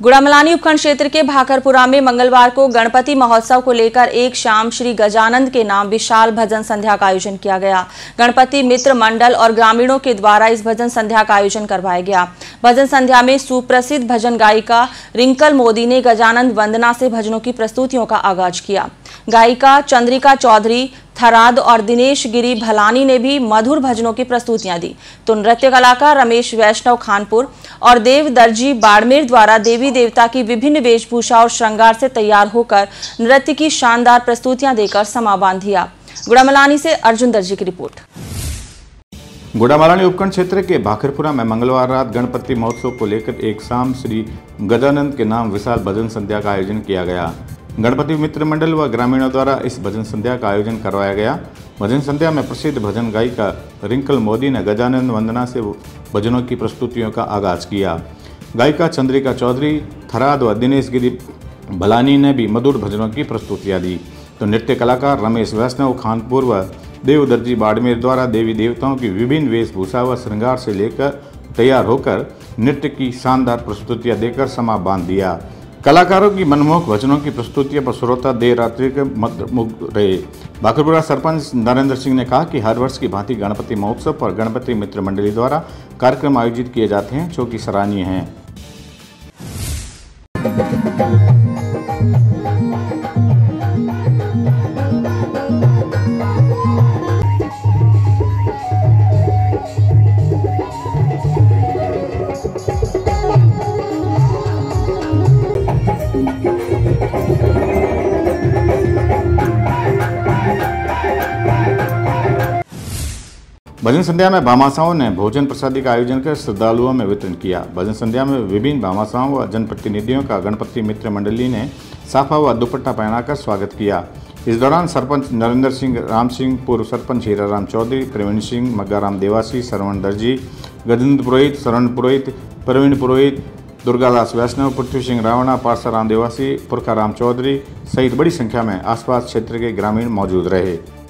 गुड़ामलानी उपखंड क्षेत्र के भाखरपुरा में मंगलवार को गणपति महोत्सव को लेकर एक शाम श्री गजानंद के नाम विशाल भजन संध्या का आयोजन किया गया। गणपति मित्र मंडल और ग्रामीणों के द्वारा इस भजन संध्या का आयोजन करवाया गया। भजन संध्या में सुप्रसिद्ध भजन गायिका रिंकल मोदी ने गजानंद वंदना से भजनों की प्रस्तुतियों का आगाज किया। गायिका चंद्रिका चौधरी थराद और दिनेश गिरी भलानी ने भी मधुर भजनों की प्रस्तुतियां दी, तो नृत्य कलाकार रमेश वैष्णव खानपुर और देव दर्जी बाड़मेर द्वारा देवी देवता की विभिन्न वेशभूषा और श्रृंगार से तैयार होकर नृत्य की शानदार प्रस्तुतियां देकर समा बांध दिया। गुड़ामलानी से अर्जुन दर्जी की रिपोर्ट। गुड़ामलानी उपखंड क्षेत्र के भाखरपुरा में मंगलवार रात गणपति महोत्सव को लेकर एक शाम श्री गजानंद के नाम विशाल भजन संध्या का आयोजन किया गया। गणपति मित्र मंडल व ग्रामीणों द्वारा इस भजन संध्या का आयोजन करवाया गया। भजन संध्या में प्रसिद्ध भजन गायिका रिंकल मोदी ने गजानंद वंदना से भजनों की प्रस्तुतियों का आगाज किया। गायिका चंद्रिका चौधरी थराद व दिनेश गिरी भलानी ने भी मधुर भजनों की प्रस्तुतियां दी, तो नृत्य कलाकार रमेश वैष्णव खानपुर व देव दर्जी बाड़मेर द्वारा देवी देवताओं की विभिन्न वेशभूषा व श्रृंगार से लेकर तैयार होकर नृत्य की शानदार प्रस्तुतियां देकर समा बांध दिया। कलाकारों की मनमोहक भजनों की प्रस्तुतियों पर श्रोता देर रात्रि के मुग्ध रहे। भाखरपुरा सरपंच नरेंद्र सिंह ने कहा कि हर वर्ष की भांति गणपति महोत्सव पर गणपति मित्र मंडली द्वारा कार्यक्रम आयोजित किए जाते हैं, जो कि सराहनीय हैं। भजन संध्या में भामाशाओं ने भोजन प्रसादी का आयोजन कर श्रद्धालुओं में वितरण किया। भजन संध्या में विभिन्न भामाशाओं व जनप्रतिनिधियों का गणपति मित्र मंडली ने साफा व दुपट्टा पहनाकर स्वागत किया। इस दौरान सरपंच नरेंद्र सिंह, राम सिंह, पूर्व सरपंच हीराराम चौधरी, प्रवीण सिंह, मग्गाराम देवासी, श्रवण दर्जी, गजेंद्र पुरोहित, शरण पुरोहित, प्रवीण पुरोहित, दुर्गादास वैष्णव, पृथ्वी सिंह रावणा, पारसाराम देवासी, पुरखाराम चौधरी सहित बड़ी संख्या में आसपास क्षेत्र के ग्रामीण मौजूद रहे।